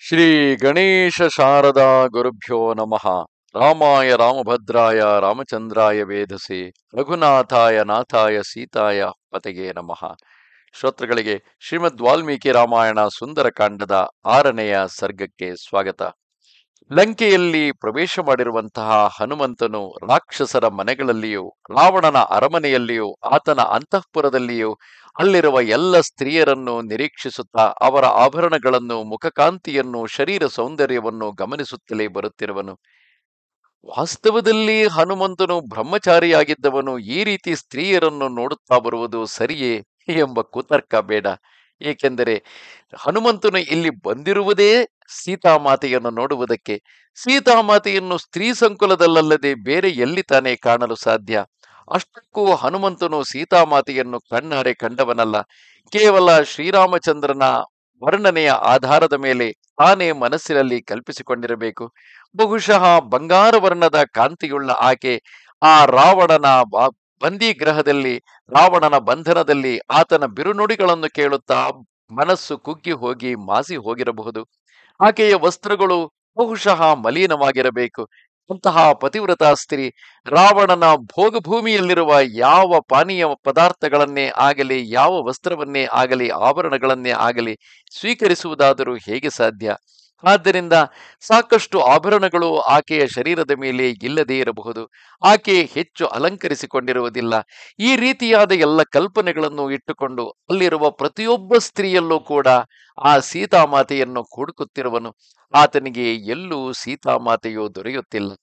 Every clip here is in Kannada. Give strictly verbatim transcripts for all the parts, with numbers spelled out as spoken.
ಶ್ರೀ ಗಣೇಶ ಶಾರದಾ ಗುರುಭ್ಯೋ ನಮಃ. ರಾಮಾಯ ರಾಮಭದ್ರಾಯ ರಾಮಚಂದ್ರಾಯ ವೇಧಸೆ ರಘುನಾಥಾಯ ನಾಥಾಯ ಸೀತಾಯ ಪತೆಗೆ ನಮಃ. ಶ್ರೋತೃಗಳಿಗೆ ಶ್ರೀಮದ್ ವಾಲ್ಮೀಕಿ ರಾಮಾಯಣ ಸುಂದರಕಾಂಡದ ಆರನೆಯ ಸರ್ಗಕ್ಕೆ ಸ್ವಾಗತ. ಲಂಕೆಯಲ್ಲಿ ಪ್ರವೇಶ ಮಾಡಿರುವಂತಹ ಹನುಮಂತನು ರಾಕ್ಷಸರ ಮನೆಗಳಲ್ಲಿಯೂ ರಾವಣನ ಅರಮನೆಯಲ್ಲಿಯೂ ಆತನ ಅಂತಃಪುರದಲ್ಲಿಯೂ ಅಲ್ಲಿರುವ ಎಲ್ಲ ಸ್ತ್ರೀಯರನ್ನು ನಿರೀಕ್ಷಿಸುತ್ತಾ ಅವರ ಆಭರಣಗಳನ್ನು, ಮುಖಕಾಂತಿಯನ್ನು, ಶರೀರ ಸೌಂದರ್ಯವನ್ನು ಗಮನಿಸುತ್ತಲೇ ಬರುತ್ತಿರುವನು. ವಾಸ್ತವದಲ್ಲಿ ಹನುಮಂತನು ಬ್ರಹ್ಮಚಾರಿಯಾಗಿದ್ದವನು ಈ ರೀತಿ ಸ್ತ್ರೀಯರನ್ನು ನೋಡುತ್ತಾ ಬರುವುದು ಸರಿಯೇ ಎಂಬ ಕುತರ್ಕ ಬೇಡ. ಏಕೆಂದರೆ ಹನುಮಂತನು ಇಲ್ಲಿ ಬಂದಿರುವುದೇ ಸೀತಾಮಾತೆಯನ್ನು ನೋಡುವುದಕ್ಕೆ. ಸೀತಾಮಾತೆಯನ್ನು ಸ್ತ್ರೀ ಸಂಕುಲದಲ್ಲದೆ ಬೇರೆ ಎಲ್ಲಿ ತಾನೇ ಕಾಣಲು ಸಾಧ್ಯ? ಅಷ್ಟಕ್ಕೂ ಹನುಮಂತನು ಸೀತಾಮಾತೆಯನ್ನು ಕಣ್ಣಾರೆ ಕಂಡವನಲ್ಲ. ಕೇವಲ ಶ್ರೀರಾಮಚಂದ್ರನ ವರ್ಣನೆಯ ಆಧಾರದ ಮೇಲೆ ತಾನೇ ಮನಸ್ಸಿನಲ್ಲಿ ಕಲ್ಪಿಸಿಕೊಂಡಿರಬೇಕು. ಬಹುಶಃ ಬಂಗಾರ ವರ್ಣದ ಕಾಂತಿಯುಳ್ಳ ಆಕೆ ಆ ರಾವಣನ ಬಂದಿಗ್ರಹದಲ್ಲಿ, ರಾವಣನ ಬಂಧನದಲ್ಲಿ ಆತನ ಬಿರುನುಡಿಗಳನ್ನು ಕೇಳುತ್ತಾ ಮನಸ್ಸು ಕುಗ್ಗಿ ಹೋಗಿ ಮಾಸಿ ಹೋಗಿರಬಹುದು. ಆಕೆಯ ವಸ್ತ್ರಗಳು ಬಹುಶಃ ಮಲಿನವಾಗಿರಬೇಕು. ಅಂತಹ ಪತಿವ್ರತಾ ಸ್ತ್ರೀ ರಾವಣನ ಭೋಗಭೂಮಿಯಲ್ಲಿರುವ ಯಾವ ಪಾನೀಯ ಪದಾರ್ಥಗಳನ್ನೇ ಆಗಲಿ, ಯಾವ ವಸ್ತ್ರವನ್ನೇ ಆಗಲಿ, ಆಭರಣಗಳನ್ನೇ ಆಗಲಿ ಸ್ವೀಕರಿಸುವುದಾದರೂ ಹೇಗೆ ಸಾಧ್ಯ? ಆದ್ದರಿಂದ ಸಾಕಷ್ಟು ಆಭರಣಗಳು ಆಕೆಯ ಶರೀರದ ಮೇಲೆ ಇಲ್ಲದೇ ಇರಬಹುದು. ಆಕೆ ಹೆಚ್ಚು ಅಲಂಕರಿಸಿಕೊಂಡಿರುವುದಿಲ್ಲ. ಈ ರೀತಿಯಾದ ಎಲ್ಲ ಕಲ್ಪನೆಗಳನ್ನು ಇಟ್ಟುಕೊಂಡು ಅಲ್ಲಿರುವ ಪ್ರತಿಯೊಬ್ಬ ಸ್ತ್ರೀಯಲ್ಲೂ ಕೂಡ ಆ ಸೀತಾಮಾತೆಯನ್ನು ಹುಡುಕುತ್ತಿರುವನು. ಆತನಿಗೆ ಎಲ್ಲೂ ಸೀತಾಮಾತೆಯು ದೊರೆಯುತ್ತಿಲ್ಲ.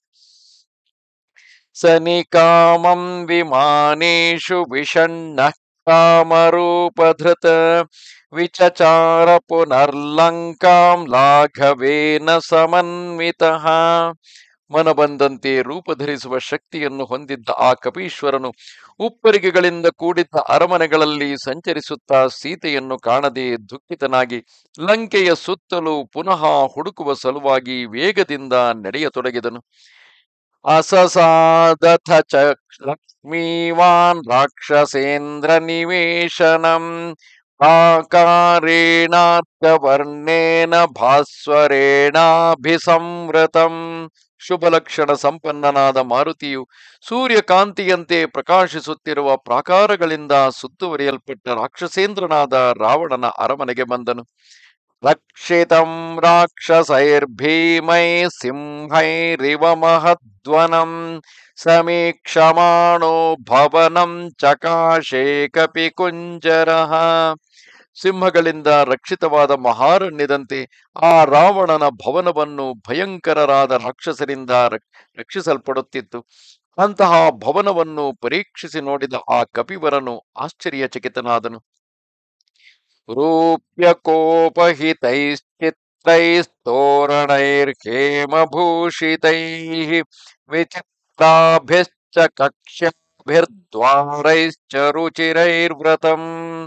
ಸನಿಕಾಮಂ ವಿಮಾನೇಶು ವಿಷಣ್ಣ ಕಾಮರೂಪಧೃತ ವಿಚಚಾರ ಪುನರ್ಲಂಕಾಂ ಲಾಘವೇನ ಸಮನ್ವಿತಃ. ಮನಬಂದಂತೆ ರೂಪಧರಿಸುವ ಶಕ್ತಿಯನ್ನು ಹೊಂದಿದ್ದ ಆ ಕಪೀಶ್ವರನು ಉಪ್ಪರಿಗೆಗಳಿಂದ ಕೂಡಿದ್ದ ಅರಮನೆಗಳಲ್ಲಿ ಸಂಚರಿಸುತ್ತಾ ಸೀತೆಯನ್ನು ಕಾಣದೆ ದುಃಖಿತನಾಗಿ ಲಂಕೆಯ ಸುತ್ತಲೂ ಪುನಃ ಹುಡುಕುವ ಸಲುವಾಗಿ ವೇಗದಿಂದ ನಡೆಯತೊಡಗಿದನು. ಅಸಸಾದಥ ಚ ಲಕ್ಷ್ಮೀವಾನ್ ರಾಕ್ಷಸೇಂದ್ರ ನಿವೇಶನಂ ಆಕಾರೇಣಾರ್ಕವರ್ಣೇನ ಭಾಸ್ವರೇಣಾಭಿಸಂವೃತಂ. ಶುಭಲಕ್ಷಣ ಸಂಪನ್ನನಾದ ಮಾರುತಿಯು ಸೂರ್ಯಕಾಂತಿಯಂತೆ ಪ್ರಕಾಶಿಸುತ್ತಿರುವ ಪ್ರಾಕಾರಗಳಿಂದ ಸುತ್ತುವರಿಯಲ್ಪಟ್ಟ ರಾಕ್ಷಸೇಂದ್ರನಾದ ರಾವಣನ ಅರಮನೆಗೆ ಬಂದನು. ರಕ್ಷಿತಂ ರಾಕ್ಷಸೈರ್ಭೀಮೈ ಸಿಂಹೈರಿವ ಮಹದ್ವನಂ ಸಮೀಕ್ಷಮಾಣೋ ಭವನಂ ಚಕಾಶೇ ಕಪಿ ಕುಂಜರಃ. ಸಿಂಹಗಳಿಂದ ರಕ್ಷಿತವಾದ ಮಹಾರಣ್ಯದಂತೆ ಆ ರಾವಣನ ಭವನವನ್ನು ಭಯಂಕರರಾದ ರಾಕ್ಷಸರಿಂದ ರಕ್ಷಿಸಲ್ಪಡುತ್ತಿತ್ತು. ಅಂತಹ ಭವನವನ್ನು ಪರೀಕ್ಷಿಸಿ ನೋಡಿದ ಆ ಕಪಿವರನು ಆಶ್ಚರ್ಯಚಕಿತನಾದನು. ರೂಪ್ಯಕೋಪಹಿತೈಶ್ಚಿತ್ರೈಸ್ತೋರಣೈರ್ಹೇಮಭೂಷಿತೈಃ ವಿಚಿತ್ರಾಭಿಶ್ಚ ಕಕ್ಷ್ಯಾಭಿರ್ದ್ವಾರೈಶ್ಚ ರುಚಿರೈರ್ವ್ರತಂ.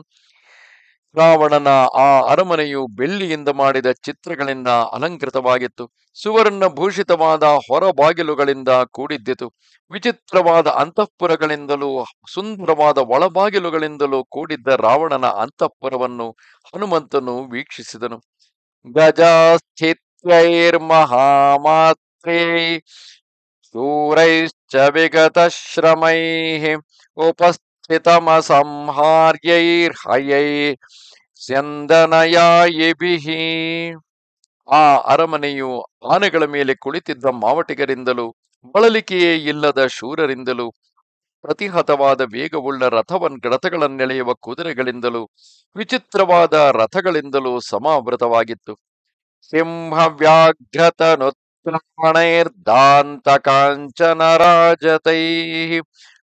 ರಾವಣನ ಆ ಅರಮನೆಯು ಬೆಳ್ಳಿಯಿಂದ ಮಾಡಿದ ಚಿತ್ರಗಳಿಂದ ಅಲಂಕೃತವಾಗಿತ್ತು. ಸುವರ್ಣ ಭೂಷಿತವಾದ ಹೊರಬಾಗಿಲುಗಳಿಂದ ಕೂಡಿದ್ದಿತು. ವಿಚಿತ್ರವಾದ ಅಂತಃಪುರಗಳಿಂದಲೂ ಸುಂದರವಾದ ಒಳಬಾಗಿಲುಗಳಿಂದಲೂ ಕೂಡಿದ್ದ ರಾವಣನ ಅಂತಃಪುರವನ್ನು ಹನುಮಂತನು ವೀಕ್ಷಿಸಿದನು. ಗಜಾಸ್ಥಿತ್ಯೈರ್ಮಹಾಮಾತ್ರೈ ಶೂರೈಶ್ಚ ವಿಗತಶ್ರಮೈಃ ಉಪಸ್ಥಿತಮಸಂಹಾರ್ಯೈರ್ಹಯೈ ಸ್ಯಂದನಯಾಯಿಭಿಃ. ಆ ಅರಮನೆಯು ಆನೆಗಳ ಮೇಲೆ ಕುಳಿತಿದ್ದ ಮಾವಟಿಗರಿಂದಲೂ ಬಳಲಿಕೆಯೇ ಇಲ್ಲದ ಶೂರರಿಂದಲೂ ಪ್ರತಿಹತವಾದ ವೇಗವುಳ್ಳ ರಥವನ್ ರಥಗಳನ್ನೆಳೆಯುವ ಕುದುರೆಗಳಿಂದಲೂ ವಿಚಿತ್ರವಾದ ರಥಗಳಿಂದಲೂ ಸಮಾವೃತವಾಗಿತ್ತು. ಸಿಂಹ ವ್ಯಾಘ್ರತನುತ್ರಾಣೈರ್ದಾಂತ ಕಾಂಚನ ರಾಜತೈಃ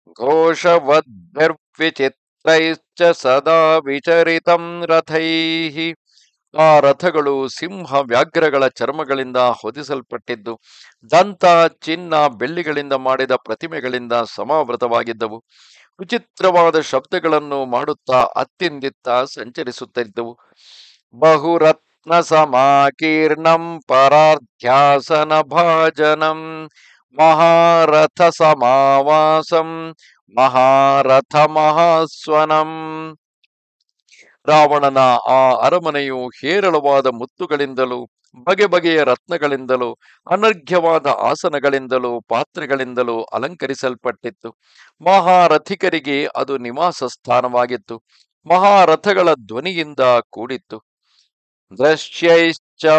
ಘೋಷವದ್ಭಿರ್ವಿಚಿತ್ರೈಶ್ಚ ಸದಾ ವಿಚರಿತಂ ರಥೈಃ. ಆ ರಥಗಳು ಸಿಂಹ ವ್ಯಾಘ್ರಗಳ ಚರ್ಮಗಳಿಂದ ಹೊದಿಸಲ್ಪಟ್ಟಿದ್ದು, ದಂತ, ಚಿನ್ನ, ಬೆಳ್ಳಿಗಳಿಂದ ಮಾಡಿದ ಪ್ರತಿಮೆಗಳಿಂದ ಸಮಾವೃತವಾಗಿದ್ದವು. ವಿಚಿತ್ರವಾದ ಶಬ್ದಗಳನ್ನು ಮಾಡುತ್ತಾ ಅತ್ತಿಂದಿತ್ತ ಸಂಚರಿಸುತ್ತಿದ್ದವು. ಬಹುರತ್ನ ಸಮಾಕೀರ್ಣಂ ಪರಾರ್ಧ್ಯಾಸನ ಭಾಜನಂ ಮಹಾರಥ ಸಮಾವಾಸಂ ಮಹಾರಥ ಮಹಾಸ್ವನಂ. ರಾವಣನ ಆ ಅರಮನೆಯು ಹೇರಳವಾದ ಮುತ್ತುಗಳಿಂದಲೂ ಬಗೆ ಬಗೆಯ ರತ್ನಗಳಿಂದಲೂ ಅನರ್ಘ್ಯವಾದ ಆಸನಗಳಿಂದಲೂ ಪಾತ್ರೆಗಳಿಂದಲೂ ಅಲಂಕರಿಸಲ್ಪಟ್ಟಿತ್ತು. ಮಹಾರಥಿಕರಿಗೆ ಅದು ನಿವಾಸ ಸ್ಥಾನವಾಗಿತ್ತು. ಮಹಾರಥಗಳ ಧ್ವನಿಯಿಂದ ಕೂಡಿತ್ತು. ದೃಶ್ಯೈಶ್ಚ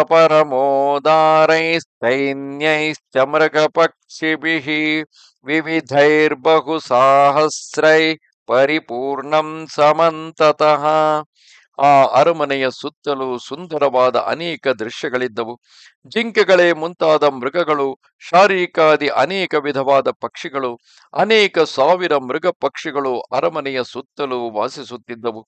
ಪರಮೋದಾರೈಸ್ತೈನ್ಯೈಶ್ಚ ಮೃಗಪಕ್ಷಿಭಿಃ ವಿವಿಧೈರ್ಬಹು ಸಾಹಸ್ರೈ ಪರಿಪೂರ್ಣಂ ಸಮಂತತಃ. ಆ ಅರಮನೆಯ ಸುತ್ತಲೂ ಸುಂದರವಾದ ಅನೇಕ ದೃಶ್ಯಗಳಿದ್ದವು. ಜಿಂಕೆಗಳೇ ಮುಂತಾದ ಮೃಗಗಳು, ಶಾರೀಕಾದಿ ಅನೇಕ ವಿಧವಾದ ಪಕ್ಷಿಗಳು, ಅನೇಕ ಸಾವಿರ ಮೃಗ ಪಕ್ಷಿಗಳು ಅರಮನೆಯ ಸುತ್ತಲೂ ವಾಸಿಸುತ್ತಿದ್ದವು.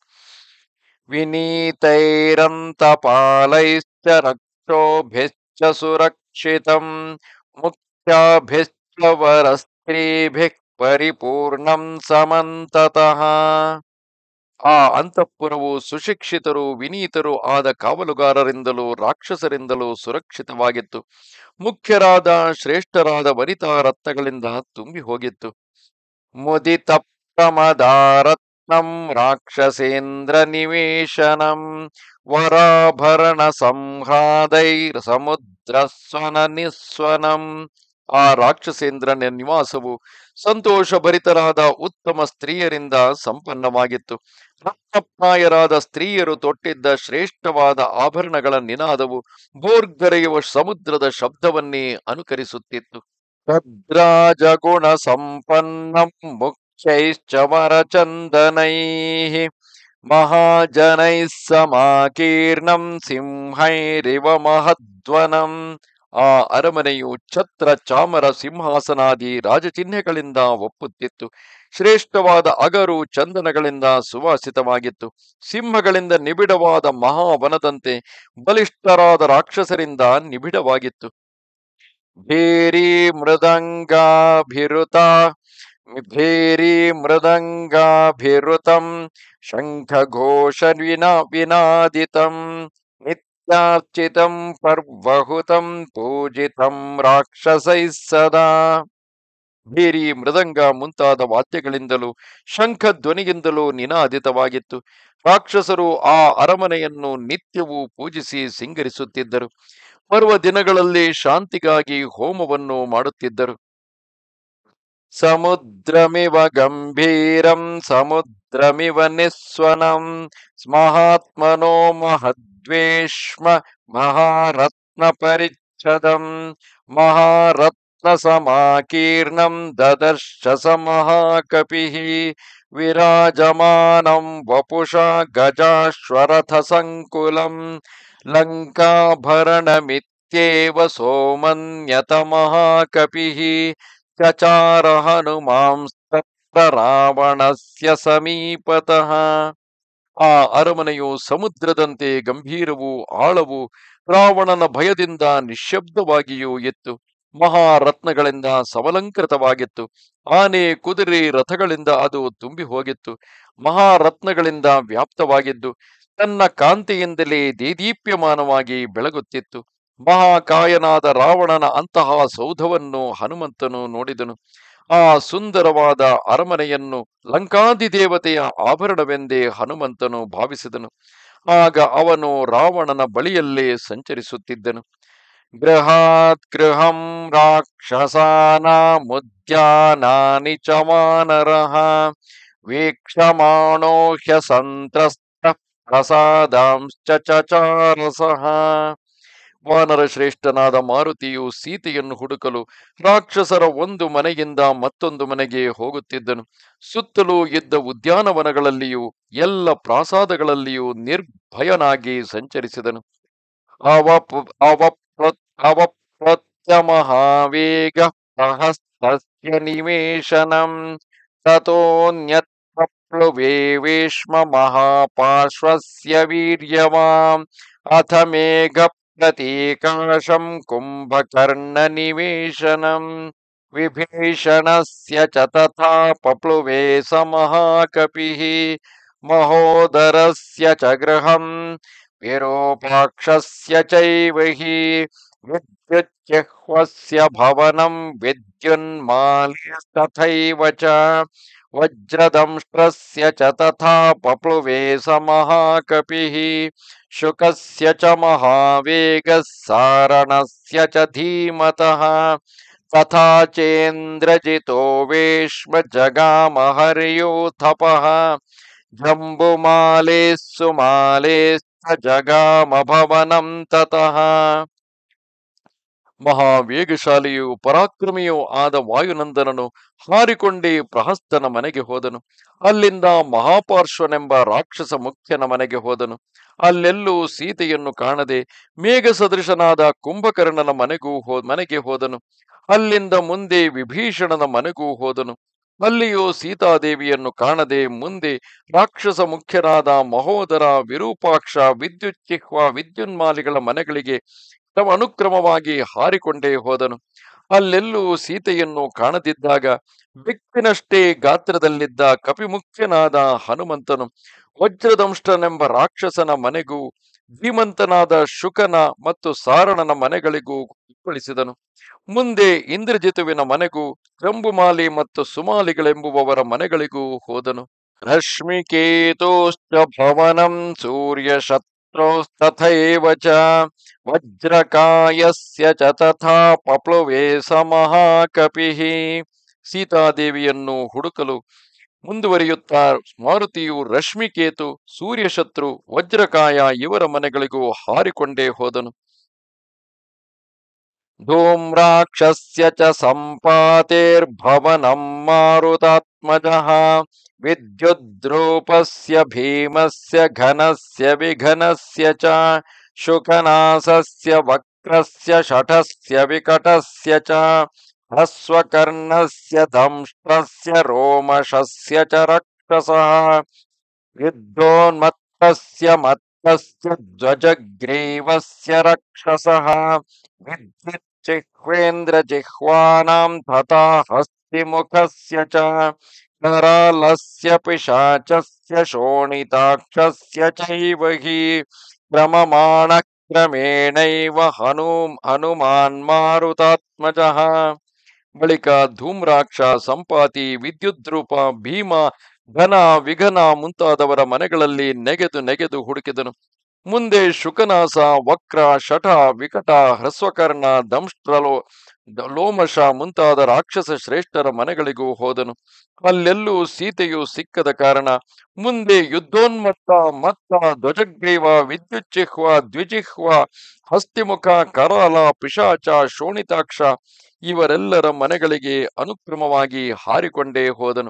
ವಿನೀತೈರಂತಪಾಲೈಶ್ಚ ರಕ್ಷೋಭಿಶ್ಚ ಸುರಕ್ಷಿತಂ ಮುಖ್ಯಾಭಿಶ್ಚ ವರಸ್ತ್ರೀಭಿಃ ಪರಿಪೂರ್ಣಂ ಸಮಂತತಃ. ಆ ಅಂತಃಪುರವು ಸುಶಿಕ್ಷಿತರು ವಿನೀತರು ಆದ ಕಾವಲುಗಾರರಿಂದಲೂ ರಾಕ್ಷಸರಿಂದಲೂ ಸುರಕ್ಷಿತವಾಗಿತ್ತು. ಮುಖ್ಯರಾದ ಶ್ರೇಷ್ಠರಾದ ವನಿತಾ ರತ್ನಗಳಿಂದ ತುಂಬಿ ಹೋಗಿತ್ತು. ಮುದಿತ ಪ್ರಮದಾರತ್ನಂ ರಾಕ್ಷಸೇಂದ್ರ ನಿವೇಶನಂ ವರಾಭರಣ ಸಂಹ್ಲಾದೈರ್ ಸಮುದ್ರ ಸ್ವನ ನಿಸ್ವನಂ. ಆ ರಾಕ್ಷಸೇಂದ್ರನ ನಿವಾಸವು ಸಂತೋಷಭರಿತರಾದ ಉತ್ತಮ ಸ್ತ್ರೀಯರಿಂದ ಸಂಪನ್ನವಾಗಿತ್ತು. ರತ್ನಪ್ರಾಯರಾದ ಸ್ತ್ರೀಯರು ತೊಟ್ಟಿದ್ದ ಶ್ರೇಷ್ಠವಾದ ಆಭರಣಗಳ ನಿನಾದವು ಭೋರ್ಗರೆಯುವ ಸಮುದ್ರದ ಶಬ್ದವನ್ನೇ ಅನುಕರಿಸುತ್ತಿತ್ತು. ಭದ್ರಾಜಗುಣ ಸಂಪನ್ನಂ ಮುಖ್ಯೈಶ್ಚ ವರಚಂದನೈಃ ಮಹಾಜನೈಃ ಸಮಾಕೀರ್ಣಂ ಸಿಂಹೈರಿವ ಮಹದ್ವನಂ. ಆ ಅರಮನೆಯು ಛತ್ರ ಚಾಮರ ಸಿಂಹಾಸನಾದಿ ರಾಜಚಿಹ್ನೆಗಳಿಂದ ಒಪ್ಪುತ್ತಿತ್ತು. ಶ್ರೇಷ್ಠವಾದ ಅಗರು ಚಂದನಗಳಿಂದ ಸುವಾಸಿತವಾಗಿತ್ತು. ಸಿಂಹಗಳಿಂದ ನಿಬಿಡವಾದ ಮಹಾವನದಂತೆ ಬಲಿಷ್ಠರಾದ ರಾಕ್ಷಸರಿಂದ ನಿಬಿಡವಾಗಿತ್ತು. ಭೇರಿ ಮೃದಂಗಾಭಿರುತ ಭೇರಿ ಮೃದಂಗಾಭಿರುತಂ ಶಂಖಘೋಷ ವಿನಾ ವಿನಾದಿತಂ ನಿತ್ಯಾರ್ಚಿತಂ ಪರ್ವಹುತಂ ಪೂಜಿತಂ ರಾಕ್ಷಸೈಃ ಸದಾ. ಭೇರಿ ಮೃದಂಗ ಮುಂತಾದ ವಾದ್ಯಗಳಿಂದಲೂ ಶಂಖ ಧ್ವನಿಯಿಂದಲೂ ನಿನಾದಿತವಾಗಿತ್ತು. ರಾಕ್ಷಸರು ಆ ಅರಮನೆಯನ್ನು ನಿತ್ಯವೂ ಪೂಜಿಸಿ ಸಿಂಗರಿಸುತ್ತಿದ್ದರು. ಬರುವ ದಿನಗಳಲ್ಲಿ ಶಾಂತಿಗಾಗಿ ಹೋಮವನ್ನು ಮಾಡುತ್ತಿದ್ದರು. ಸಮುದ್ರಮಿವ ಗಂಭೀರಂ ಸಮುದ್ರಮಿವ ನಿಸ್ವನಂ ಸ್ಮಹಾತ್ಮನೋ ಮಹದ್ವೇಷ್ಮ ಮಹಾರತ್ನ ಪರಿಚ್ಛದಂ ಮಹಾರತ್ನ ಸಮಾಕೀರ್ಣಂ ದದರ್ಶ ಸ ಮಹಾಕಪಿಃ ವಿರಾಜಮಾನಂ ವಪುಷಾ ಗಜಾಶ್ವರಥ ಸಂಕುಲಂ ಲಂಕಾಭರಣಮಿತ್ಯೇವ ಸೋಮನ್ಯತ ಮಹಾಕಪಿಃ ಚಚಾರ ಹನುಮಾಂಸ್ತತ್ರ ರಾವಣಸ್ಯ ಸಮೀಪತಃ. ಆ ಅರಮನೆಯು ಸಮುದ್ರದಂತೆ ಗಂಭೀರವೂ ಆಳವು ರಾವಣನ ಭಯದಿಂದ ನಿಶ್ಶಬ್ದವಾಗಿಯೂ ಇತ್ತು. ಮಹಾರತ್ನಗಳಿಂದ ಸಮಲಂಕೃತವಾಗಿತ್ತು. ಆನೆ ಕುದುರೆ ರಥಗಳಿಂದ ಅದು ತುಂಬಿ ಹೋಗಿತ್ತು. ಮಹಾರತ್ನಗಳಿಂದ ವ್ಯಾಪ್ತವಾಗಿದ್ದು ತನ್ನ ಕಾಂತಿಯಿಂದಲೇ ದೇದೀಪ್ಯಮಾನವಾಗಿ ಬೆಳಗುತ್ತಿತ್ತು. ಮಹಾಕಾಯನಾದ ರಾವಣನ ಅಂತಹ ಸೌಧವನ್ನು ಹನುಮಂತನು ನೋಡಿದನು. ಆ ಸುಂದರವಾದ ಅರಮನೆಯನ್ನು ಲಂಕಾಧಿದೇವತೆಯ ಆಭರಣವೆಂದೇ ಹನುಮಂತನು ಭಾವಿಸಿದನು. ಆಗ ಅವನು ರಾವಣನ ಬಳಿಯಲ್ಲೇ ಸಂಚರಿಸುತ್ತಿದ್ದನು. ಗೃಹಾತ್ ಗೃಹಂ ರಾಕ್ಷಸಾನಾಮುದ್ಯಾನಾನಿ ಚ ವಾನರಃ ವೀಕ್ಷಮಾಣೋ ಹ್ಯಸಂತ್ರಸ್ತಃ ಪ್ರಸಾದಾಂಶ್ಚ ಚಚಾರಸಃ. ವಾನರ ಶ್ರೇಷ್ಠನಾದ ಮಾರುತಿಯು ಸೀತೆಯನ್ನು ಹುಡುಕಲು ರಾಕ್ಷಸರ ಒಂದು ಮನೆಯಿಂದ ಮತ್ತೊಂದು ಮನೆಗೆ ಹೋಗುತ್ತಿದ್ದನು. ಸುತ್ತಲೂ ಇದ್ದ ಉದ್ಯಾನವನಗಳಲ್ಲಿಯೂ ಎಲ್ಲ ಪ್ರಾಸಾದಗಳಲ್ಲಿಯೂ ನಿರ್ಭಯನಾಗಿ ಸಂಚರಿಸಿದನು. ಅವಪ್ ಅವಪ್ರ ಅವಪ್ರತ್ಯ ಮಹಾವೇಗ ಸಹಸ್ರಸ್ಯ ನಿವೇಶನಂ ತತೋನ್ಯತ್ಪ್ಲುವೇವೇಶ್ಮ ಮಹಾಪಾರ್ಶ್ವಸ್ಯ ವೀರ್ಯವಾಂ ಅಥ ಮೇಘ ಪ್ರತೀಕಾಶಂ ಕುಂಭಕರ್ಣ ನಿವೇಶನಂ ವಿಭೀಷಣಸ್ಯ ಚ ತಥಾ ಪಪ್ಲುವೇ ಸ ಮಹಾಕಪಿಃ ಮಹೋದರಸ್ಯ ಚ ಗೃಹಂ ವಿರೂಪಾಕ್ಷಸ್ಯ ಚೈವ ಹಿ ವಿದ್ಯುಚ್ಚಿಹ್ವಸ್ಯ ಭವನಂ ವಿದ್ಯುನ್ಮಾಲ್ಯಸ್ತಥೈವ ಚ ವಜ್ರದಂಷ್ಟ್ರಸ್ಯ ಚ ತಥಾ ಪಪ್ಲುವೇ ಸ ಮಹಾಕಪಿಃ ಶುಕಸ್ಯ ಚ ಮಹಾವೇಗಃ ಸಾರಣಸ್ಯ ಚ ಧೀಮತಃ ತಥಾ ಚೇಂದ್ರಜಿತೋ ವೇಶ್ಮ ಜಗಾಮ ಹರ್ಯೂಥಪಃ ಜಂಬುಮಾಲೆ ಸುಮಾಲೇಸ್ಥ ಜಗಾಮ ಭವನಂ ತತಃ. ಮಹಾವೇಗಶಾಲಿಯೂ ಪರಾಕ್ರಮಿಯೂ ಆದ ವಾಯುನಂದನನು ಹಾರಿಕೊಂಡೇ ಪ್ರಹಸ್ತನ ಮನೆಗೆ ಹೋದನು. ಅಲ್ಲಿಂದ ಮಹಾಪಾರ್ಶ್ವನೆಂಬ ರಾಕ್ಷಸ ಮುಖ್ಯನ ಮನೆಗೆ ಹೋದನು. ಅಲ್ಲೆಲ್ಲೂ ಸೀತೆಯನ್ನು ಕಾಣದೆ ಮೇಘ ಸದೃಶನಾದ ಕುಂಭಕರ್ಣನ ಮನೆಗೂ ಹೋ ಮನೆಗೆ ಹೋದನು. ಅಲ್ಲಿಂದ ಮುಂದೆ ವಿಭೀಷಣನ ಮನೆಗೂ ಹೋದನು. ಅಲ್ಲಿಯೂ ಸೀತಾದೇವಿಯನ್ನು ಕಾಣದೆ ಮುಂದೆ ರಾಕ್ಷಸ ಮುಖ್ಯರಾದ ಮಹೋದರ, ವಿರೂಪಾಕ್ಷ, ವಿದ್ಯುಚ್ಚಿಹ್ವ, ವಿದ್ಯುನ್ಮಾಲಿಗಳ ಮನೆಗಳಿಗೆ ತಮ್ಮ ಅನುಕ್ರಮವಾಗಿ ಹಾರಿಕೊಂಡೇ ಹೋದನು. ಅಲ್ಲೆಲ್ಲೂ ಸೀತೆಯನ್ನು ಕಾಣದಿದ್ದಾಗ ಬೆಕ್ಕಿನಷ್ಟೇ ಗಾತ್ರದಲ್ಲಿದ್ದ ಕಪಿಮುಖ್ಯನಾದ ಹನುಮಂತನು ವಜ್ರದಂಷ್ಟನೆಂಬ ರಾಕ್ಷಸನ ಮನೆಗೂ ಧೀಮಂತನಾದ ಶುಕನ ಮತ್ತು ಸಾರಣನ ಮನೆಗಳಿಗೂ ಕುಪ್ಪಳಿಸಿದನು. ಮುಂದೆ ಇಂದ್ರಜಿತುವಿನ ಮನೆಗೂ ಜಂಬುಮಾಲಿ ಮತ್ತು ಸುಮಾಲಿಗಳೆಂಬುವವರ ಮನೆಗಳಿಗೂ ಹೋದನು. ರಶ್ಮಿಕೇತೋಶ್ಚ ಭವನಂ ಸೂರ್ಯ ಶತ್ರುಸ್ತಥೈವ ಚ ವಜ್ರಕಾಯಸ್ಯ ಚ ತಥಾ ಪಪ್ಲುವೇ ಸ ಮಹಾಕಪಿಃ. ಸೀತಾದೇವಿಯನ್ನು ಹುಡುಕಲು ಮುಂದುವರಿಯುತ್ತಾ ಮಾರುತಿಯು ರಶ್ಮಿಕೇತು, ಸೂರ್ಯಶತ್ರು, ವಜ್ರಕಾಯ ಇವರ ಮನೆಗಳಿಗೂ ಹಾರಿಕೊಂಡೇ ಹೋದನು. ಧೂಮ್ರಾಕ್ಷಸ್ಯ ಚ ಸಂಪಾತೇರ್ಭವನಂ ಮಾರುತಾತ್ಮಜಃ ವಿದ್ಯುದ್ರೂಪಸ್ಯ ಭೀಮಸ್ಯ ಘನಸ್ಯ ವಿಘನಸ್ಯ ಚ ಶುಕನಾಸಸ್ಯ ವಕ್ರಸ್ಯ ಶಠಸ್ಯ ವಿಕಟಸ್ಯ ಚ ಹ್ರಸ್ವಕರ್ಣಸ್ಯ ದಂಷ್ಟ್ರಸ್ಯ ರೋಮಶಸ್ಯ ಚ ರಕ್ಷಸಃ ವಿದ್ಯೋನ್ಮತ್ತಸ್ಯ ಮತ್ತಸ್ಯ ಧ್ವಜಗ್ರೀವಸ್ಯ ರಕ್ಷಸಃ ವಿದ್ಯುಚ್ಚಿಹ್ವೇಂದ್ರ ಜಿಹ್ವಾನಾಂ ತಥಾ ಹಸ್ತಿಮುಖಸ್ಯ ಚ ಕರಾಲಸ್ಯ ಪಿಶಾಚಸ್ಯ ಶೋಣಿತಾಕ್ಷಸ್ಯ ಚೈವ ಹಿ ಕ್ರಮಮಾಣ ಕ್ರಮೇಣೈವ ಹನು ಹನುಮಾನ್ ಮಾರುತಾತ್ಮಜಃ. ಬಳಿಕ ಧೂಮ್ರಾಕ್ಷ, ಸಂಪಾತಿ, ವಿದ್ಯುದ್ರೂಪ, ಭೀಮ, ಘನ, ವಿಘನ ಮುಂತಾದವರ ಮನೆಗಳಲ್ಲಿ ನೆಗೆದು ನೆಗೆದು ಹುಡುಕಿದನು. ಮುಂದೆ ಶುಕನಾಸ, ವಕ್ರ, ಶಠ, ವಿಕಟ, ಹ್ರಸ್ವಕರ್ಣ, ದಂಷ್ಟ್ರಲೋ ಲೋಮಶ ಮುಂತಾದ ರಾಕ್ಷಸ ಶ್ರೇಷ್ಠರ ಮನೆಗಳಿಗೂ ಹೋದನು. ಅಲ್ಲೆಲ್ಲೂ ಸೀತೆಯು ಸಿಕ್ಕದ ಕಾರಣ ಮುಂದೆ ಯುದ್ಧೋನ್ಮತ್ತ, ಮತ್ತ, ಧ್ವಜಗ್ರೀವ, ವಿದ್ಯುಚ್ಚಿಹ್ವ, ದ್ವಿಜಿಹ್ವ, ಹಸ್ತಿಮುಖ, ಕರಾಲ, ಪಿಶಾಚ, ಶೋಣಿತಾಕ್ಷ ಇವರೆಲ್ಲರ ಮನೆಗಳಿಗೆ ಅನುಕ್ರಮವಾಗಿ ಹಾರಿಕೊಂಡೇ ಹೋದನು.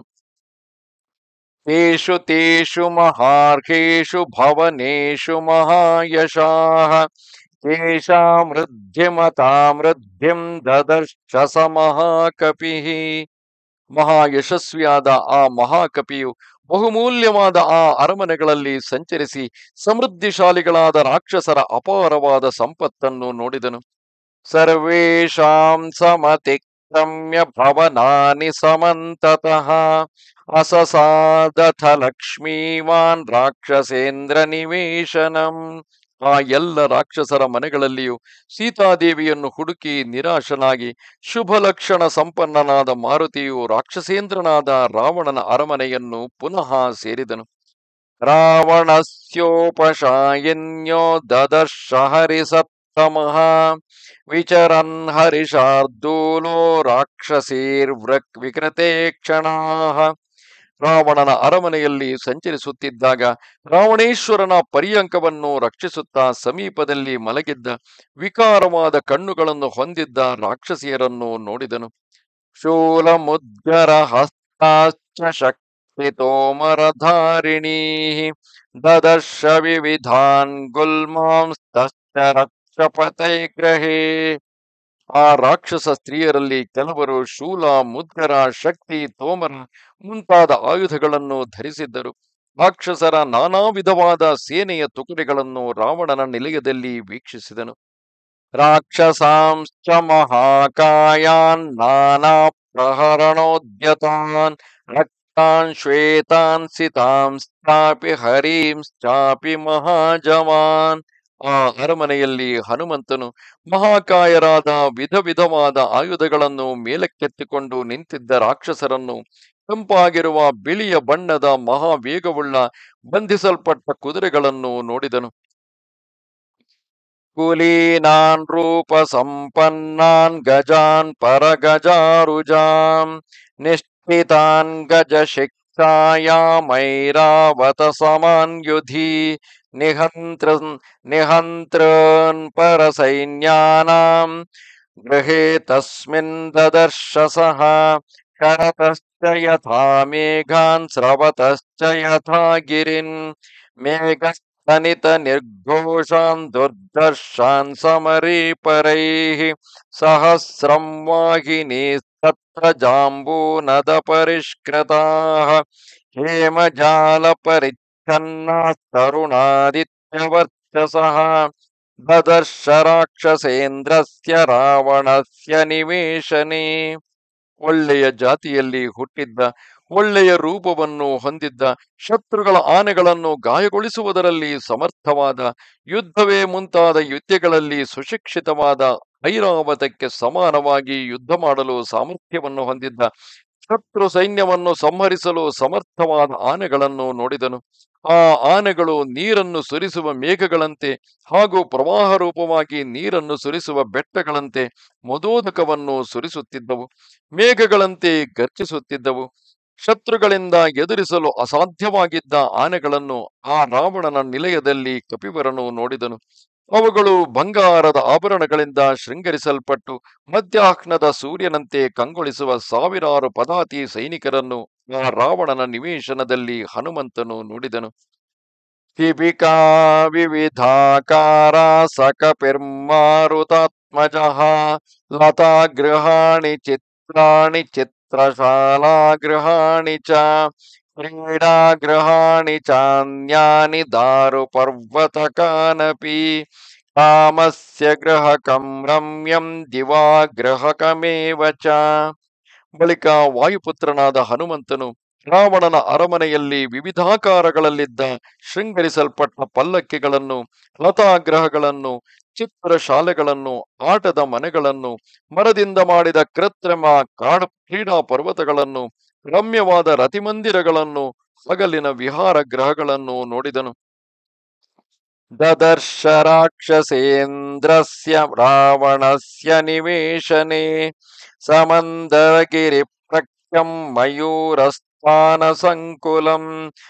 ತೇಷು ತೇಷು ಮಹಾರ್ಹೇಷು ಭವನೇಷು ಮಹಾಯಶಾಃ ತೇಷಾಂ ವೃದ್ಧಿಮತಾಂ ವೃದ್ಧಿಂ ದದರ್ಶ ಸ ಮಹಾಕಪಿಃ. ಮಹಾಯಶಸ್ವಿಯಾದ ಆ ಮಹಾಕಪಿಯು ಬಹುಮೂಲ್ಯವಾದ ಆ ಅರಮನೆಗಳಲ್ಲಿ ಸಂಚರಿಸಿ ಸಮೃದ್ಧಿಶಾಲಿಗಳಾದ ರಾಕ್ಷಸರ ಅಪಾರವಾದ ಸಂಪತ್ತನ್ನು ನೋಡಿದನು. ಸರ್ವೇಷಾಂ ಸಮತಿಕ್ರಮ್ಯ ಭವನಾನಿ ಸಮಂತತಃ ಅಸಸಾದಥ ಲಕ್ಷ್ಮೀವಾನ್ ರಾಕ್ಷಸೇಂದ್ರ ನಿವೇಶನಂ. ಆ ಎಲ್ಲ ರಾಕ್ಷಸರ ಮನೆಗಳಲ್ಲಿಯೂ ಸೀತಾದೇವಿಯನ್ನು ಹುಡುಕಿ ನಿರಾಶನಾಗಿ ಶುಭ ಲಕ್ಷಣ ಸಂಪನ್ನನಾದ ಮಾರುತಿಯು ರಾಕ್ಷಸೇಂದ್ರನಾದ ರಾವಣನ ಅರಮನೆಯನ್ನು ಪುನಃ ಸೇರಿದನು. ರಾವಣಸ್ಯೋಪಶಾಯನ್ಯೋ ದದರ್ಶ ಹರಿಸತ್ತಮಃ ವಿಚರನ್ ಹರಿಷಾರ್ದೂಲೋ ರಾಕ್ಷಸೀರ್ವೃಕ್ ವಿಕೃತೆ ಕ್ಷಣಾಃ. ರಾವಣನ ಅರಮನೆಯಲ್ಲಿ ಸಂಚರಿಸುತ್ತಿದ್ದಾಗ ರಾವಣೇಶ್ವರನ ಪರ್ಯಂಕವನ್ನು ರಕ್ಷಿಸುತ್ತಾ ಸಮೀಪದಲ್ಲಿ ಮಲಗಿದ್ದ ವಿಕಾರವಾದ ಕಣ್ಣುಗಳನ್ನು ಹೊಂದಿದ್ದ ರಾಕ್ಷಸಿಯರನ್ನು ನೋಡಿದನು. ಶೂಲ ಮುದ್ಗರ ಹಸ್ತಾಶ್ಚ ಶಕ್ತಿ ತೋಮರಧಾರಿಣೀ ದದರ್ಶ ವಿವಿಧಾನ್ ಗುಲ್ಮಾಂಸ್ತಶ್ಚ ರಕ್ಷಪತೈಗ್ರಹೇ. ಆ ರಾಕ್ಷಸ ಸ್ತ್ರೀಯರಲ್ಲಿ ಕೆಲವರು ಶೂಲ, ಮುದ್ಗರ, ಶಕ್ತಿ, ತೋಮರ ಮುಂತಾದ ಆಯುಧಗಳನ್ನು ಧರಿಸಿದ್ದರು. ರಾಕ್ಷಸರ ನಾನಾ ವಿಧವಾದ ಸೇನೆಯ ತುಕಡಿಗಳನ್ನು ರಾವಣನ ನಿಲಯದಲ್ಲಿ ವೀಕ್ಷಿಸಿದನು. ರಾಕ್ಷಸಾಂಶ್ಚ ಮಹಾಕಾಯಾನ್ ನಾನಾ ಪ್ರಹರಣೋದ್ಯತಾನ್ ರಕ್ತಾನ್ ಶ್ವೇತಾನ್ ಸಿತಾಂಶ್ಚಾಪಿ ಹರೀಂಶ್ಚಾಪಿ ಮಹಾಜವಾನ್. ಆ ಅರಮನೆಯಲ್ಲಿ ಹನುಮಂತನು ಮಹಾಕಾಯರಾದ ವಿಧ ವಿಧವಾದ ಆಯುಧಗಳನ್ನು ಮೇಲಕ್ಕೆತ್ತಿಕೊಂಡು ನಿಂತಿದ್ದ ರಾಕ್ಷಸರನ್ನು ತಂಪಾಗಿರುವ ಬಿಳಿಯ ಬಣ್ಣದ ಮಹಾವೇಗವುಳ್ಳ ಬಂಧಿಸಲ್ಪಟ್ಟ ಕುದುರೆಗಳನ್ನು ನೋಡಿದನು. ಕುಲೀನಾನ್ ರೂಪ ಸಂಪನ್ನಾನ್ ಗಜಾನ್ ಪರಗಜಾರುಜಾಂ ನಿಷ್ಠಿತಾನ್ ಗಜ ಶಿಕ್ಷಾಯಾಮೈರಾವತ ಸಮಾನ್ ಯುಧಿ ನಿಹಂತ್ರನ್ ನಿಹಂತ್ರನ್ ಪರಸೈನ್ಯಾನಾಂ ಗೃಹೇ ತಸ್ಮಿನ್ ದದರ್ಶ ಸಹ ಶರತಶ್ಚ ಯಥಾ ಮೇಘಾನ್ ಸ್ರವತಶ್ಚ ಯಥಾ ಗಿರಿನ್ ಮೇಘಸ್ತನಿತ ನಿರ್ಘೋಷಾನ್ ದುರ್ದರ್ಶಾನ್ ಸಮರೇ ಪರೈಃ ಸಹಸ್ರಂ ವಾಹಿನೀಸ್ತತ್ರ ಜಾಂಬೂನದ ಪರಿಷ್ಕೃತಾಃ ಹೇಮಜಾಲ ಪರಿಚ್ಛನ್ನಾಃ ತರುಣಾದಿತ್ಯವರ್ಚಸಃ ದದರ್ಶ ರಾಕ್ಷಸೇಂದ್ರಸ್ಯ ರಾವಣಸ್ಯ ನಿವೇಶನೇ. ಒಳ್ಳೆಯ ಜಾತಿಯಲ್ಲಿ ಹುಟ್ಟಿದ್ದ, ಒಳ್ಳೆಯ ರೂಪವನ್ನು ಹೊಂದಿದ್ದ, ಶತ್ರುಗಳ ಆನೆಗಳನ್ನು ಗಾಯಗೊಳಿಸುವುದರಲ್ಲಿ ಸಮರ್ಥವಾದ, ಯುದ್ಧವೇ ಮುಂತಾದ ಯುದ್ಧಗಳಲ್ಲಿ ಸುಶಿಕ್ಷಿತವಾದ, ಐರಾವತಕ್ಕೆ ಸಮಾನವಾಗಿ ಯುದ್ಧ ಮಾಡಲು ಸಾಮರ್ಥ್ಯವನ್ನು ಹೊಂದಿದ್ದ, ಶತ್ರು ಸೈನ್ಯವನ್ನು ಸಂಹರಿಸಲು ಸಮರ್ಥವಾದ ಆನೆಗಳನ್ನು ನೋಡಿದನು. ಆ ಆನೆಗಳು ನೀರನ್ನು ಸುರಿಸುವ ಮೇಘಗಳಂತೆ ಹಾಗೂ ಪ್ರವಾಹ ರೂಪವಾಗಿ ನೀರನ್ನು ಸುರಿಸುವ ಬೆಟ್ಟಗಳಂತೆ ಮದೋದಕವನ್ನು ಸುರಿಸುತ್ತಿದ್ದವು, ಮೇಘಗಳಂತೆ ಗರ್ಜಿಸುತ್ತಿದ್ದವು. ಶತ್ರುಗಳಿಂದ ಎದುರಿಸಲು ಅಸಾಧ್ಯವಾಗಿದ್ದ ಆನೆಗಳನ್ನು ಆ ರಾವಣನ ನಿಲಯದಲ್ಲಿ ಕಪಿವರನು ನೋಡಿದನು. ಅವುಗಳು ಬಂಗಾರದ ಆಭರಣಗಳಿಂದ ಶೃಂಗರಿಸಲ್ಪಟ್ಟು ಮಧ್ಯಾಹ್ನದ ಸೂರ್ಯನಂತೆ ಕಂಗೊಳಿಸುವ ಸಾವಿರಾರು ಪದಾತಿ ಸೈನಿಕರನ್ನು ಆ ರಾವಣನ ನಿವೇಶನದಲ್ಲಿ ಹನುಮಂತನು ನೋಡಿದನು. ಶಿಬಿಕಾ ವಿವಿಧಾಕಾರ ಸಕಪಿರ್ಮಾರುತಾತ್ಮಜಃ ಲತಾ ಗೃಹಾಣಿ ಚಿತ್ರಾಣಿ ಚಿತ್ರಶಾಲಾ ಗೃಹಾಣಿ ಚ ಕ್ರೀಡಾ ಗೃಹಾಣಿ ಚಾನ್ಯಾನಿ ದಾರು ಪರ್ವತಕಾನಪಿ ಕಾಮಸ್ಯ ಗೃಹಕಂ ರಮ್ಯಂ ದಿವಾ ಗೃಹಕಮೇವ ಚ. ಬಳಿಕ ವಾಯುಪುತ್ರನಾದ ಹನುಮಂತನು ರಾವಣನ ಅರಮನೆಯಲ್ಲಿ ವಿವಿಧಾಕಾರಗಳಲ್ಲಿದ್ದ ಶೃಂಗರಿಸಲ್ಪಟ್ಟ ಪಲ್ಲಕ್ಕಿಗಳನ್ನು, ಲತಾಗ್ರಹಗಳನ್ನು, ಚಿತ್ರಶಾಲೆಗಳನ್ನು, ಆಟದ ಮನೆಗಳನ್ನು, ಮರದಿಂದ ಮಾಡಿದ ಕೃತ್ರಿಮ ಕಾಡು ಕ್ರೀಡಾ ಪರ್ವತಗಳನ್ನು, ರಮ್ಯವಾದ ರತಿಮಂದಿರಗಳನ್ನು, ಹಗಲಿನ ವಿಹಾರ ಗ್ರಹಗಳನ್ನು ನೋಡಿದನು. ದದರ್ಶ ರಾಕ್ಷಸೇಂದ್ರಸ್ಯ ರಾವಣಸ್ಯ ನಿವೇಶನೇ ಸಮಂದರಗಿರಿ ಪ್ರಖ್ಯಂ ಮಯೂರಸ್ಥಾನ ಸಂಕುಲಂ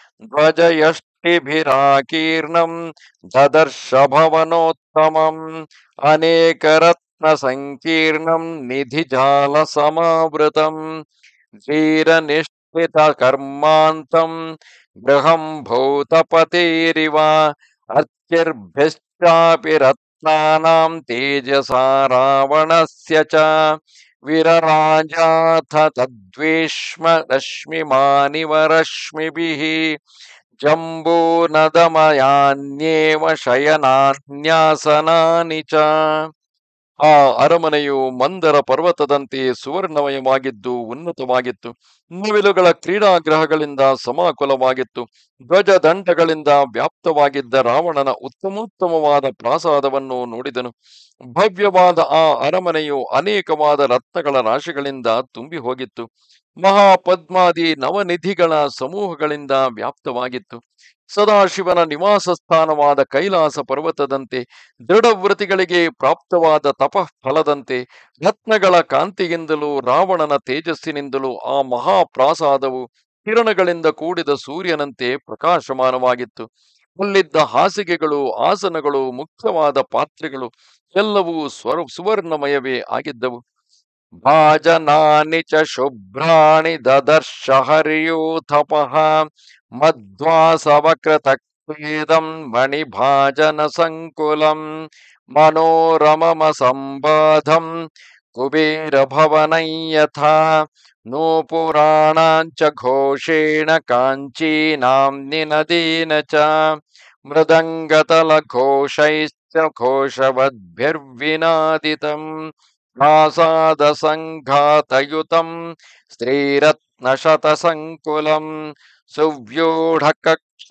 ಧ್ವಜಯಷ್ಟಿಭಿರಾಕೀರ್ಣಂ ದದರ್ಶ ಭವನೋತ್ತಮಂ ಅನೇಕರತ್ನ ಸಂಕೀರ್ಣಂ ನಿಧಿಜಾಲ ಸಮಾವೃತಂ ಧೀರನಿಷ್ಠಿತ ಕರ್ಮಾಂತಂ ಗೃಹಂ ಭೂತಪತೇರಿವ ಅರ್ಚಿರ್ಭಿಶ್ಚಾಪಿ ರತ್ನಾನಾಂ ತೇಜಸಾ ರಾವಣಸ್ಯ ಚ ವಿರರಾಜಾಥ ತದ್ವೇಷ್ಮ ರಶ್ಮಿಮಾನಿವ ರಶ್ಮಿಭಿಃ ಜಂಬೂನದಮಯಾನ್ಯೇವ ಶಯನಾನ್ಯಾಸನಾನಿ ಚ. ಆ ಅರಮನೆಯು ಮಂದರ ಪರ್ವತದಂತೆ ಸುವರ್ಣಮಯವಾಗಿದ್ದು ಉನ್ನತವಾಗಿತ್ತು. ನವಿಲುಗಳ ಕ್ರೀಡಾಗ್ರಹಗಳಿಂದ ಸಮಾಕುಲವಾಗಿತ್ತು. ಧ್ವಜದಂಡಗಳಿಂದ ವ್ಯಾಪ್ತವಾಗಿದ್ದ ರಾವಣನ ಉತ್ತಮೋತ್ತಮವಾದ ಪ್ರಾಸಾದವನ್ನು ನೋಡಿದನು. ಭವ್ಯವಾದ ಆ ಅರಮನೆಯು ಅನೇಕವಾದ ರತ್ನಗಳ ರಾಶಿಗಳಿಂದ ತುಂಬಿ ಹೋಗಿತ್ತು. ಮಹಾಪದ್ಮಾದಿ ನವನಿಧಿಗಳ ಸಮೂಹಗಳಿಂದ ವ್ಯಾಪ್ತವಾಗಿತ್ತು. ಸದಾಶಿವನ ನಿವಾಸ ಸ್ಥಾನವಾದ ಕೈಲಾಸ ಪರ್ವತದಂತೆ, ದೃಢವೃತಿಗಳಿಗೆ ಪ್ರಾಪ್ತವಾದ ತಪಃಫಲದಂತೆ, ರತ್ನಗಳ ಕಾಂತಿಯಿಂದಲೂ ರಾವಣನ ತೇಜಸ್ಸಿನಿಂದಲೂ ಆ ಮಹಾಪ್ರಾಸಾದವು ಕಿರಣಗಳಿಂದ ಕೂಡಿದ ಸೂರ್ಯನಂತೆ ಪ್ರಕಾಶಮಾನವಾಗಿತ್ತು. ಅಲ್ಲಿದ್ದ ಹಾಸಿಗೆಗಳು, ಆಸನಗಳು, ಮುಖ್ಯವಾದ ಪಾತ್ರೆಗಳು ಎಲ್ಲವೂ ಸ್ವರ ಸುವರ್ಣಮಯವೇ ಆಗಿದ್ದವು. ಭಾಜನಾನಿ ಚ ಶುಭ್ರಾಣಿ ದದರ್ಶ ಹರಿಯೂಥಪಃ ಮಧ್ವಾಸವಕೃತಕ್ವೇದಂ ಮಣಿಭಾಜನ ಸಂಕುಲಂ ಮನೋರಮಮ ಸಂಬಾಧಂ ಕುಬೇರ ಭವನಂ ಯಥಾ ನೂಪುರಾಣಾಂಚ ಘೋಷೇಣ ಕಾಂಚೀನಾಂ ನಿನದೇನ ಚ ಮೃದಂಗತಲ ಘೋಷೈಶ್ಚ ಘೋಷವದ್ಭಿರ್ವಿನಾದಿತಂ ಪ್ರಾಸಾದ ಸಂಘಾತಯುತಂ ಸ್ತ್ರೀರತ್ನಶತಸಂಕುಲಂ ಸುವ್ಯೂಢಕಕ್ಷ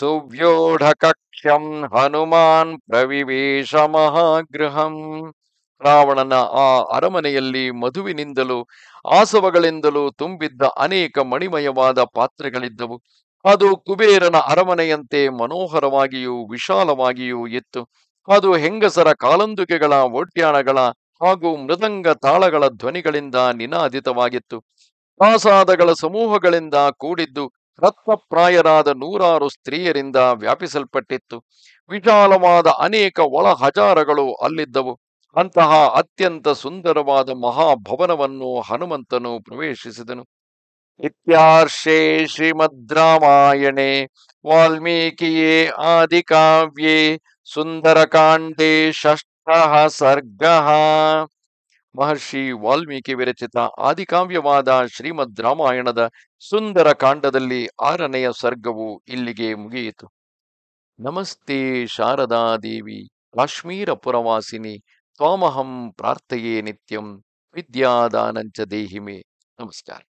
ಸುವ್ಯೂಢಕಕ್ಷ್ಯಂ ಹನುಮಾನ್ ಪ್ರವಿವೇಶ ಮಹಾಗೃಹಂ. ರಾವಣನ ಆ ಅರಮನೆಯಲ್ಲಿ ಮಧುವಿನಿಂದಲೂ ಆಸವಗಳಿಂದಲೂ ತುಂಬಿದ್ದ ಅನೇಕ ಮಣಿಮಯವಾದ ಪಾತ್ರೆಗಳಿದ್ದವು. ಅದು ಕುಬೇರನ ಅರಮನೆಯಂತೆ ಮನೋಹರವಾಗಿಯೂ ವಿಶಾಲವಾಗಿಯೂ ಇತ್ತು. ಅದು ಹೆಂಗಸರ ಕಾಲಂದುಕೆಗಳ ಒಡ್ಯಾಣಗಳ ಹಾಗೂ ಮೃದಂಗ ತಾಳಗಳ ಧ್ವನಿಗಳಿಂದ ನಿನಾದಿತವಾಗಿತ್ತು. ಪ್ರಾಸಾದಗಳ ಸಮೂಹಗಳಿಂದ ಕೂಡಿದ್ದು ರತ್ನಪ್ರಾಯರಾದ ನೂರಾರು ಸ್ತ್ರೀಯರಿಂದ ವ್ಯಾಪಿಸಲ್ಪಟ್ಟಿತ್ತು. ವಿಶಾಲವಾದ ಅನೇಕ ಒಳ ಹಜಾರಗಳು ಅಲ್ಲಿದ್ದವು. ಅಂತಹ ಅತ್ಯಂತ ಸುಂದರವಾದ ಮಹಾಭವನವನ್ನು ಹನುಮಂತನು ಪ್ರವೇಶಿಸಿದನು. ಇತ್ಯಾರ್ಷೇ ಶ್ರೀಮದ್ ರಾಮಾಯಣೆ ವಾಲ್ಮೀಕಿಯೇ ಆದಿಕಾವ್ಯೆ ಸುಂದರಕಾಂಡೇ ಷಷ್ಠಃ ಸರ್ಗಃ. ಮಹರ್ಷಿ ವಾಲ್ಮೀಕಿ ವಿರಚಿತ ಆದಿಕಾವ್ಯವಾದ ಶ್ರೀಮದ್ ರಾಮಾಯಣದ ಸುಂದರ ಕಾಂಡದಲ್ಲಿ ಆರನೆಯ ಸರ್ಗವು ಇಲ್ಲಿಗೆ ಮುಗಿಯಿತು. ನಮಸ್ತೆ ಶಾರದಾ ದೇವಿ ಕಾಶ್ಮೀರ ಪುರವಾಸಿನಿ ತ್ವಾಮಹಂ ಪ್ರಾರ್ಥಯೇ ನಿತ್ಯಂ ವಿದ್ಯಾದಾನಂಚ ದೇಹಿಮೆ. ನಮಸ್ಕಾರ.